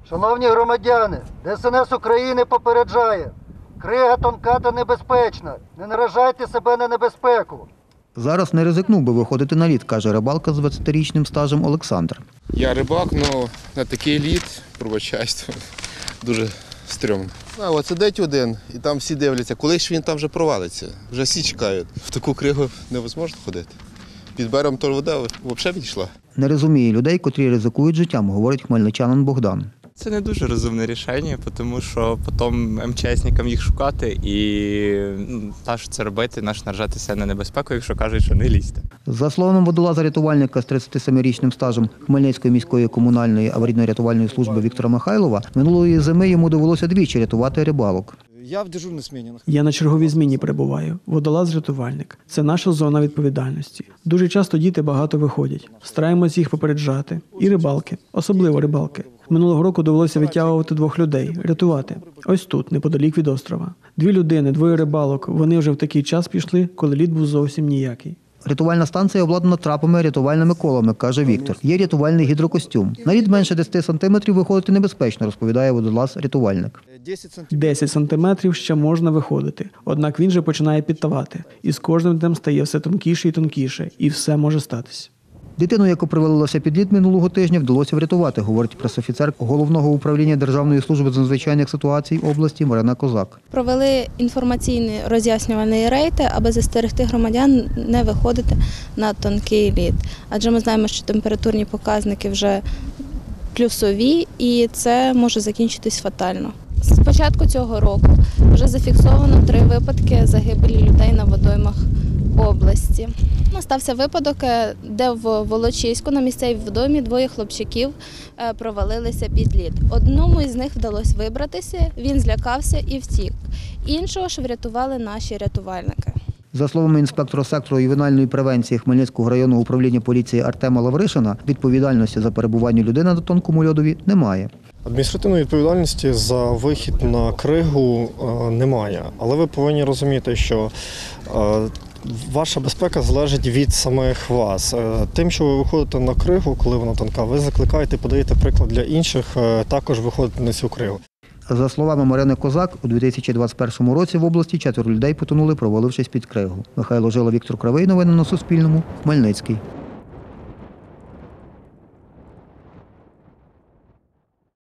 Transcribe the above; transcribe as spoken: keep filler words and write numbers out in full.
Шановні громадяни, Де Ес Ен Ес України попереджає. Крига тонка та небезпечна. Не наражайте себе на небезпеку. Зараз не ризикнув би виходити на лід, каже рибалка з двадцятирічним стажем Олександр. Я рибак, але на такий лід, пробачайство, дуже стрьомно. А от сидить один, і там всі дивляться, коли ж він там вже провалиться. Вже всі чекають. В таку кригу невозможно ходити. Під берегом то вода взагалі відійшла. Не розуміє людей, котрі ризикують життям, говорить хмельничанин Богдан. Це не дуже розумне рішення, тому що потім ем че есникам їх шукати і ну, та що це робити, наш наражатися на небезпеку, якщо кажуть, що не лізьте. За словами водолаза-рятувальника з тридцятисемирічним стажем Хмельницької міської комунальної аварійно-рятувальної служби Віктора Михайлова, минулої зими йому довелося двічі рятувати рибалок. Я в дежурній зміні. Я на черговій зміні перебуваю. Водолаз-рятувальник. Це наша зона відповідальності. Дуже часто діти багато виходять. Стараємось їх попереджати. І рибалки. Особливо рибалки. Минулого року довелося витягувати двох людей, рятувати. Ось тут, неподалік від острова. Дві людини, двоє рибалок. Вони вже в такий час пішли, коли лід був зовсім ніякий. Рятувальна станція обладнана трапами, рятувальними колами, каже Віктор. Є рятувальний гідрокостюм. На лід менше десяти сантиметрів виходити небезпечно, розповідає водолаз-рятувальник. десять сантиметрів ще можна виходити, однак він же починає підтавати. І з кожним днем стає все тонкіше і тонкіше, і все може статись. Дитину, яку привалилася під лід минулого тижня, вдалося врятувати, говорить пресофіцер Головного управління Державної служби з надзвичайних ситуацій області Марина Козак. Провели інформаційний роз'яснювальний рейд, аби застерегти громадян не виходити на тонкий лід. Адже ми знаємо, що температурні показники вже плюсові і це може закінчитись фатально. З початку цього року вже зафіксовано три випадки загибелі людей на водоймах області. Стався випадок, де в Волочиську на місцевій водоймі двоє хлопчиків провалилися під лід. Одному із них вдалося вибратися, він злякався і втік. Іншого ж врятували наші рятувальники. За словами інспектора сектору ювенальної превенції Хмельницького районного управління поліції Артема Лавришина, відповідальності за перебування людини на тонкому льодові немає. Адміністративної відповідальності за вихід на кригу немає, але ви повинні розуміти, що ваша безпека залежить від самих вас. Тим, що ви виходите на кригу, коли вона тонка, ви закликаєте, подаєте приклад для інших, також виходити на цю кригу. За словами Марини Козак, у дві тисячі двадцять першому році в області четверо людей потонули, провалившись під кригу. Михайло Жила, Віктор Кривий. Новини на Суспільному. Хмельницький.